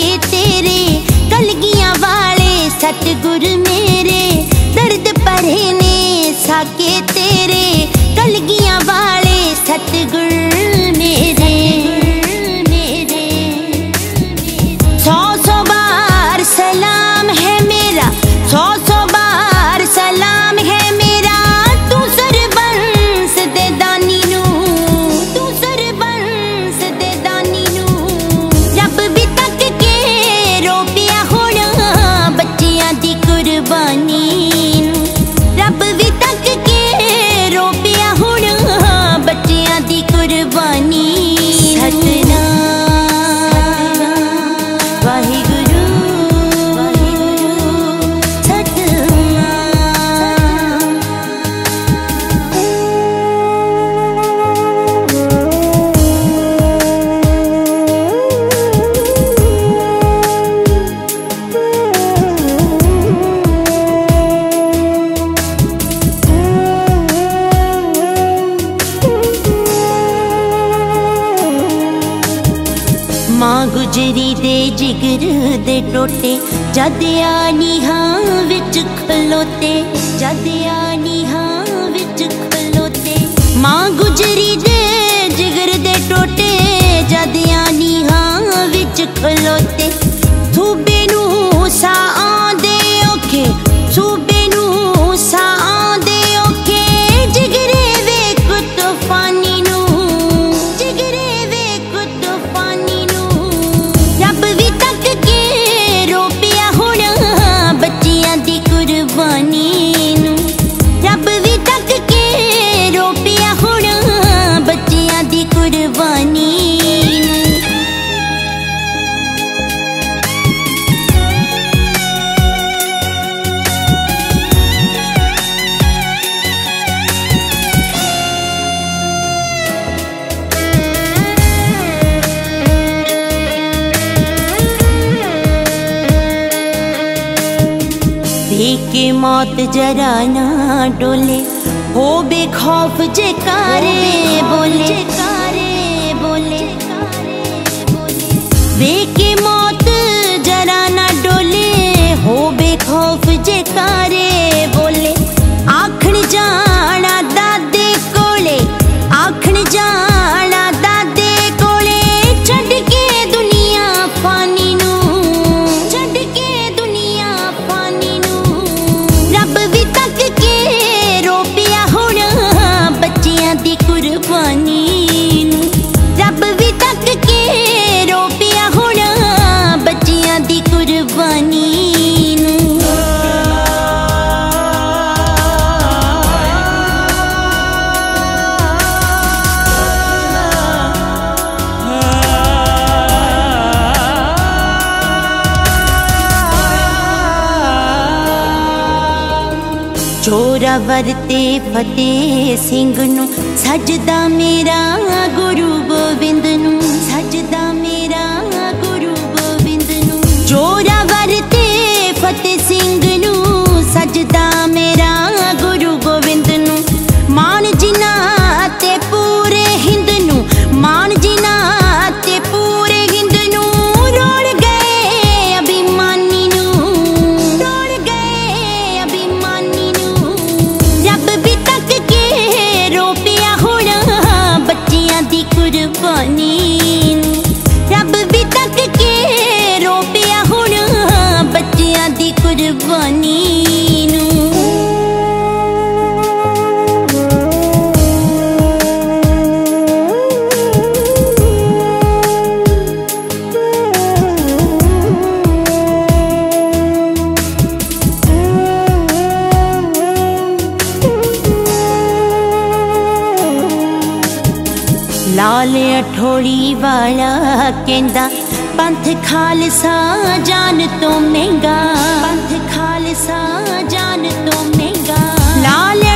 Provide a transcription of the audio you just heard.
साके तेरे कलगियां वाले सतगुर मेरे दर्द भरे ने साके तेरे कलगियां वाले सतगुर मेरे। सौ सौ बार सलाम है मेरा, सौ सौ बार सलाम है मेरा, तू सरबंस दे दानी नू, तू सरबंस दे दानी नू। रब भी तक के रो पिया होना बच्चियां दी कुर्बानी नू, रब भी तक के रो पिया होना बच्चियां दी कुर्बानी। सतनाम वाहिगुरु मां गुजरी दे जिगर दे टोटे जद आनी हाँ विच खलोते, जद आनी हाँ विच खलोते। मां गुजरी दे जिगर दे टोटे जद आनी हाँ विच खलोते। सूबे नू सा आंदे औखे, सूबे नू सा आंदे औखे, जिगरे वेख तूफानी नू, जिगरे वेख तूफानी नू। रब भी तक के रो पिया होना बच्चियां दी कुर्बानी नू, रब भी तक के रो पिया होना बच्चियां दी कुर्बानी नू। के मौत जरा ना डोले हो बेखौफ जयकारे बोले, जयकारे बोले। के मौत जरा ना डोले हो बेखौफ जयकारे बोले। आखन जाना दादे कोले, आखन जाना दादे कोले, छड़ के दुनिया फानी नू, छड़ के दुनिया फानी नू। रब भी तक के रो पिया होना बच्चियां दी कुर्बानी नू, रब भी तक के रो पिया होना बच्चियां दी कुर्बानी नू। जोरावर ते फतेह सिंह नू सजदा मेरा गुरु गोविंद नू, सजदा मेरा गुरु गोविंद नू। जोरावर ते फतेह सिंह नू सजदा मेरा गुरु गोविंद नू। मान जिना ते पूरे हिंद नू, मान जिना ते पूरे हिंद नू। रोड़ गए अभिमानी नू, रोड़ गए अभिमानी नू। रब भी तक के रो पिया होना बच्चियां दी कुर्बानी नू, रब भी तक के रो पिया होना बच्चियां दी कुर्बानी नू। लाल अठोली वाला कहंदा पंथ खालसा जान तो महंगा, पंथ खालसा जान तो महंगा। लाल